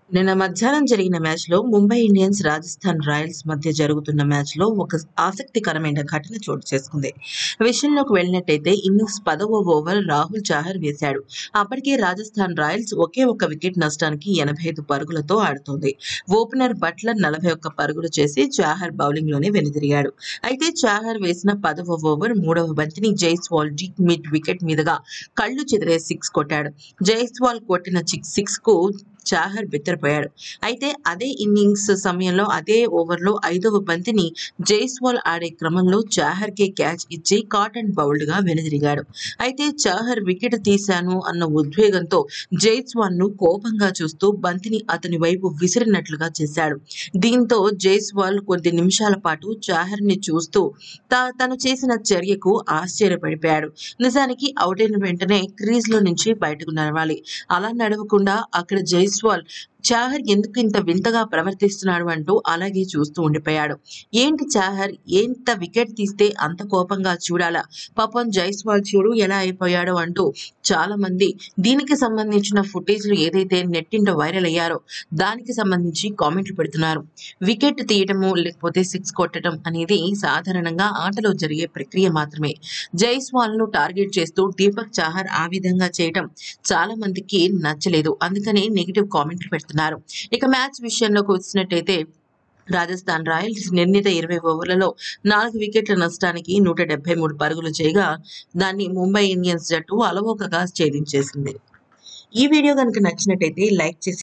నిన్న మధ్యాహ్నం జరిగిన మ్యాచ్‌లో ముంబై ఇండియన్స్, రాజస్థాన్ రాయల్స్ మధ్య జరుగుతున్న మ్యాచ్‌లో ఒక ఆసక్తికరమైన ఘటన చోటు చేసుకుంది. విషయంలోకి వెళ్ళినట్టయితే ఇన్నింగ్స్ 10వ ఓవర్ రాహుల్ చాహర్ వేశాడు. అప్పటికే రాజస్థాన్ రాయల్స్ ఒకే ఒక్క వికెట్ నష్టానికి 85 పరుగులతో ఆడుతోంది. ఓపెనర్ బట్లర్ 41 పరుగులు చేసి చాహర్ బౌలింగ్‌లోనే వెనుదిరిగాడు. అయితే చాహర్ వేసిన 10వ ఓవర్ మూడవ బంతిని జైస్వాల్ డీప్ మిడ్ వికెట్ మీదుగా కళ్లు చెదిరే సిక్స్ కొట్టాడు. జైస్వాల్ కొట్టిన సిక్స్‌కు చాహర్ బిత్తరపోయాడు. అయితే అదే ఇన్నింగ్స్ సమయంలో అదే ఓవర్‌లో 5వ బంతిని జైస్వాల్ ఆడే క్రమంలో చాహర్‌కే క్యాచ్ ఇచ్చి కాట్ అండ్ బౌల్డ్‌గా వెనుదిరిగాడు. అయితే చాహర్ వికెట్ తీశాను అన్న ఉద్వేగంతో జైస్వాల్‌ను కోపంగా చూస్తూ బంతిని అతని వైపు విసిరినట్లుగా చేశాడు. దీంతో జైస్వాల్ కొద్ది నిమిషాల పాటు చాహర్‌ని చూస్తూ తను చేసిన చర్యకు ఆశ్చర్యపడిపోయాడు. నిజానికి అవుటైన వెంటనే క్రీజ్‌లో నుంచి బయటకు నడవాలి. అలా నడవకుండా అక్కడ జైస్వాల్ చాహర్ ఎందుకు ఇంత వింతగా ప్రవర్తిస్తున్నాడు అంటూ అలాగే చూస్తూ ఉండిపోయాడు. ఏంటి చాహర్ ఎంత వికెట్ తీస్తే అంత కోపంగా చూడాలా? పాపం జైస్వాల్ చూడు ఎలా అయిపోయాడో అంటూ చాలా మంది దీనికి సంబంధించిన ఫుటేజ్‌లు ఏదైతే నెట్టింట వైరల్ అయ్యారో దానికి సంబంధించి కామెంట్లు పెడుతున్నారు. వికెట్ తీయటము లేకపోతే సిక్స్ కొట్టడం అనేది సాధారణంగా ఆటలో జరిగే ప్రక్రియ మాత్రమే. జైస్వాల్‌ను టార్గెట్ చేస్తూ దీపక్ చాహర్ ఆ విధంగా చేయటం చాలా మందికి నచ్చలేదు. అందుకనే నెగెటివ్ కామెంట్లు పెడుతున్నారు. ఇక మ్యాచ్ విషయంలోకి వచ్చినట్టయితే రాజస్థాన్ రాయల్స్ నిర్ణీత 20 ఓవర్లలో 4 వికెట్ల నష్టానికి 173 పరుగులు చేయగా దాన్ని ముంబై ఇండియన్స్ జట్టు అలవోకగా ఛేదించేసింది. ఈ వీడియో గనుక నచ్చినట్టయితే లైక్ చేసి